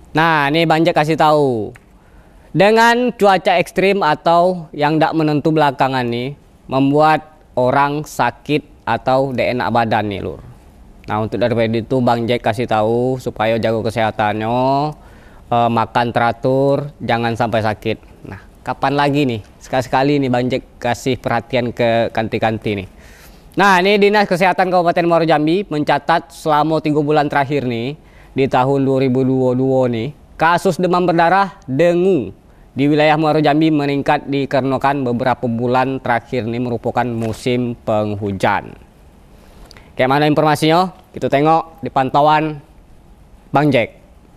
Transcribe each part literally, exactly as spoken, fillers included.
Nah, ini Bang Jack kasih tahu. Dengan cuaca ekstrim atau yang tidak menentu belakangan nih, membuat orang sakit atau tidak enak badan nih, Lur. Nah, untuk daripada itu Bang Jack kasih tahu supaya jaga kesehatannya, eh, makan teratur, jangan sampai sakit. Nah, kapan lagi nih? Sekali-sekali nih Bang Jack kasih perhatian ke kanti-kanti nih. Nah, ini Dinas Kesehatan Kabupaten Muaro Jambi mencatat selama tiga bulan terakhir nih, di tahun dua ribu dua puluh dua nih, kasus demam berdarah dengue di wilayah Muaro Jambi meningkat dikarenakan beberapa bulan terakhir ini merupakan musim penghujan. Kayak mana informasinya? Kita tengok di pantauan Bang Jack.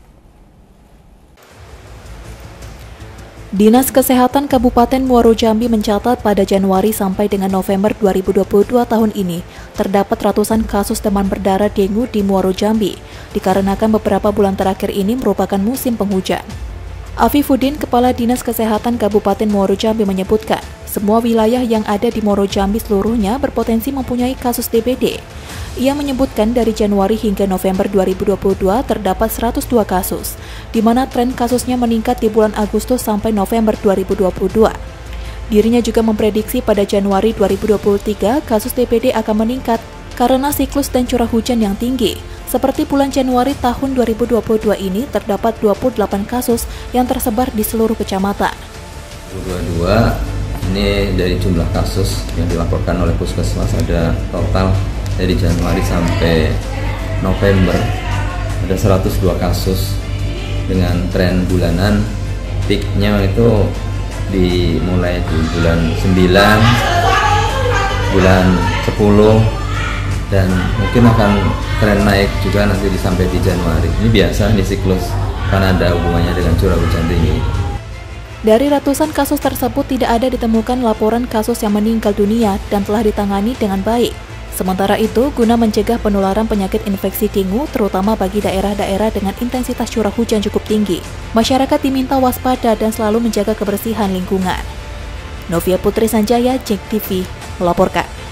Dinas Kesehatan Kabupaten Muaro Jambi mencatat pada Januari sampai dengan November dua ribu dua puluh dua tahun ini terdapat ratusan kasus demam berdarah dengue di Muaro Jambi dikarenakan beberapa bulan terakhir ini merupakan musim penghujan. Afifuddin, Kepala Dinas Kesehatan Kabupaten Muaro Jambi menyebutkan, semua wilayah yang ada di Muaro Jambi seluruhnya berpotensi mempunyai kasus D B D. Ia menyebutkan dari Januari hingga November dua ribu dua puluh dua terdapat seratus dua kasus, di mana tren kasusnya meningkat di bulan Agustus sampai November dua ribu dua puluh dua. Dirinya juga memprediksi pada Januari dua ribu dua puluh tiga kasus D B D akan meningkat karena siklus dan curah hujan yang tinggi. Seperti bulan Januari tahun dua ribu dua puluh dua ini terdapat dua puluh delapan kasus yang tersebar di seluruh kecamatan. dua ribu dua puluh dua ini dari jumlah kasus yang dilaporkan oleh Puskesmas ada total dari Januari sampai November ada seratus dua kasus dengan tren bulanan peaknya itu dimulai di bulan sembilan, bulan sepuluh, dan mungkin akan tren naik juga nanti sampai di Januari. Ini biasa nih siklus karena ada hubungannya dengan curah hujan tinggi. Dari ratusan kasus tersebut tidak ada ditemukan laporan kasus yang meninggal dunia dan telah ditangani dengan baik. Sementara itu, guna mencegah penularan penyakit infeksi dengue terutama bagi daerah-daerah dengan intensitas curah hujan cukup tinggi, masyarakat diminta waspada dan selalu menjaga kebersihan lingkungan. Novia Putri Sanjaya, Jack T V, melaporkan.